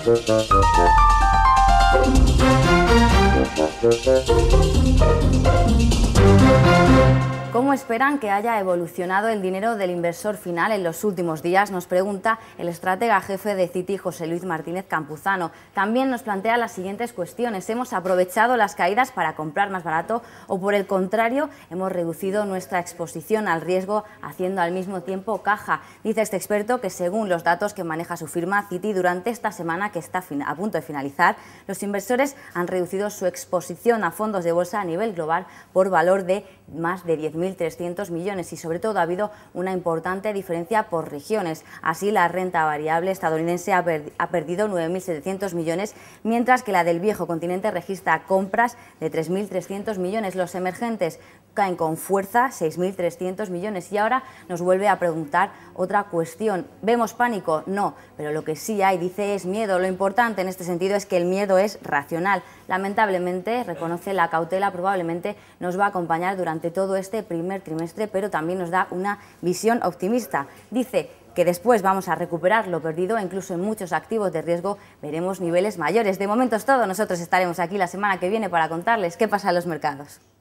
¿Cómo esperan que haya evolucionado el dinero del inversor final en los últimos días? Nos pregunta el estratega jefe de Citi, José Luis Martínez Campuzano. También nos plantea las siguientes cuestiones. ¿Hemos aprovechado las caídas para comprar más barato o, por el contrario, hemos reducido nuestra exposición al riesgo haciendo al mismo tiempo caja? Dice este experto que, según los datos que maneja su firma Citi, durante esta semana que está a punto de finalizar, los inversores han reducido su exposición a fondos de bolsa a nivel global por valor de más de 10.300 millones y, sobre todo, ha habido una importante diferencia por regiones. Así, la renta variable estadounidense ha perdido 9.700 millones, mientras que la del viejo continente registra compras de 3.300 millones. Los emergentes caen con fuerza, 6.300 millones. Y ahora nos vuelve a preguntar otra cuestión. ¿Vemos pánico? No, pero lo que sí hay, dice, es miedo. Lo importante en este sentido es que el miedo es racional. Lamentablemente, reconoce, la cautela probablemente nos va a acompañar durante todo este primer trimestre, pero también nos da una visión optimista. Dice que después vamos a recuperar lo perdido, incluso en muchos activos de riesgo veremos niveles mayores. De momento es todo, nosotros estaremos aquí la semana que viene para contarles qué pasa en los mercados.